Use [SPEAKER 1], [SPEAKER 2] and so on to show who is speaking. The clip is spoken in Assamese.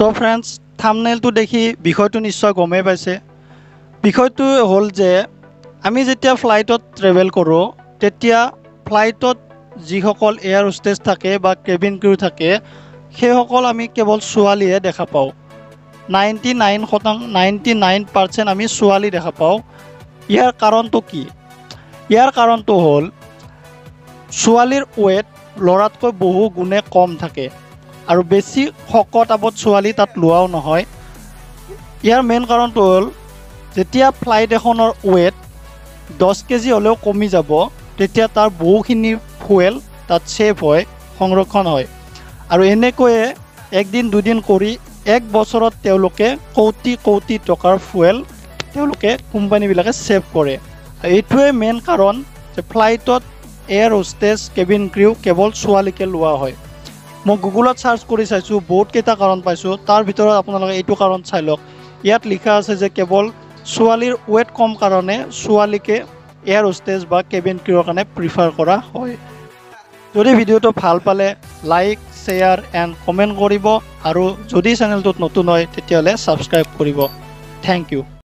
[SPEAKER 1] তো ফ্ৰেণ্ডছ থাম্বনেইলটো দেখি বিষয়টো নিশ্চয় গমেই পাইছে। বিষয়টো হ'ল যে আমি যেতিয়া ফ্লাইটত ট্ৰেভেল কৰোঁ তেতিয়া ফ্লাইটত যিসকল এয়াৰ হোষ্টেজ থাকে বা কেবিন ক্ৰু থাকে সেইসকল আমি কেৱল ছোৱালীহে দেখা পাওঁ। 99% আমি ছোৱালী দেখা পাওঁ। ইয়াৰ কাৰণটো কি? ইয়াৰ কাৰণটো হ'ল ছোৱালীৰ ৱেট ল'ৰাতকৈ বহু গুণে কম থাকে আৰু বেছি শকত আবত ছোৱালী তাত লোৱাও নহয়। ইয়াৰ মেইন কাৰণটো হ'ল যেতিয়া ফ্লাইট এখনৰ ৱেট 10 কেজি হ'লেও কমি যাব তেতিয়া তাৰ বহুখিনি ফুৱেল তাত ছেভ হয়, সংৰক্ষণ হয় আৰু এনেকৈয়ে একদিন দুদিন কৰি এক বছৰত তেওঁলোকে কোটি কোটি টকাৰ ফুৱেল তেওঁলোকে কোম্পানীবিলাকে ছেভ কৰে। এইটোৱে মেইন কাৰণ যে ফ্লাইটত এয়াৰ হোষ্টেজ কেবিন ক্ৰু কেৱল ছোৱালীকে লোৱা হয়। মই গুগলত চাৰ্চ কৰি চাইছোঁ, বহুতকেইটা কাৰণ পাইছোঁ। তাৰ ভিতৰত আপোনালোকে এইটো কাৰণ চাই লওক। ইয়াত লিখা আছে যে কেৱল ছোৱালীৰ ৱেট কম কাৰণে ছোৱালীকে এয়াৰ হোষ্টেজ বা কেবিন ক্ৰুৰ কাৰণে প্ৰিফাৰ কৰা হয়। যদি ভিডিঅ'টো ভাল পালে লাইক, শ্বেয়াৰ এণ্ড কমেণ্ট কৰিব আৰু যদি চেনেলটোত নতুন হয় তেতিয়াহ'লে ছাবস্ক্ৰাইব কৰিব। Thank U.